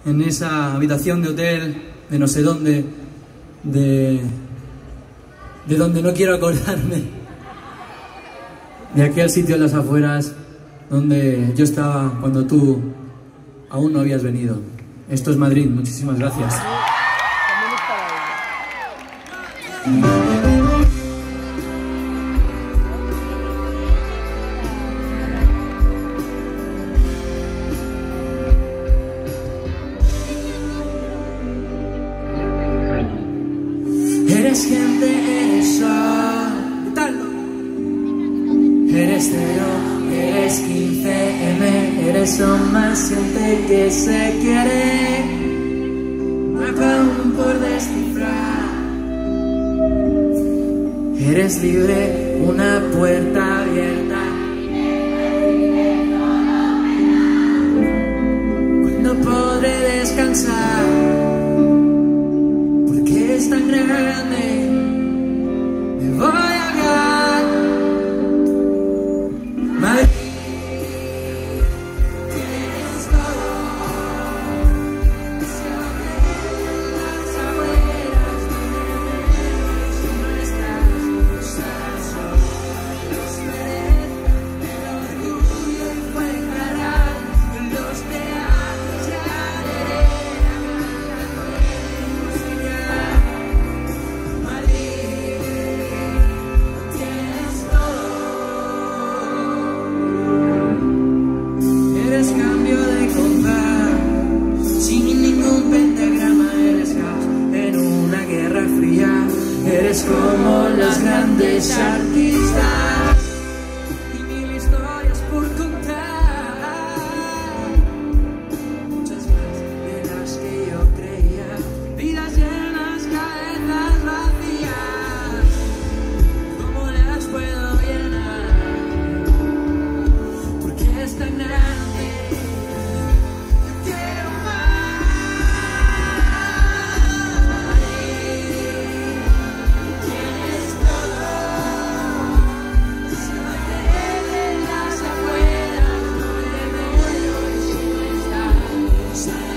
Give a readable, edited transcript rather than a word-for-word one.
en esa habitación de hotel, de no sé dónde, de donde no quiero acordarme, de aquel sitio en las afueras donde yo estaba cuando tú aún no habías venido. Esto es Madrid, muchísimas gracias. Eres gente, eres sol, eres cero, eres 15M, eres un más gente que se quiere, aún por descifrar. Eres libre, una puerta abierta, cuando podré descansar, porque es tan grande, me voy a ahogar. Madrid, tienes todo, si abren las afueras, si no estás solo, los veré, el orgullo encuentrará en los teatros de arena, Madrid, tienes todo. Eres cambio de compás, sin ningún pentagrama, eres caos en una guerra fría. Eres como los grandes artistas y mil historias por contar, muchas más de las que yo creía, vidas llenas, cabezas vacías, ¿cómo las puedo llenar? Porque es tan grande, yo quiero más. Tienes todo, si no te ven las afueras, no te veo, y si no estás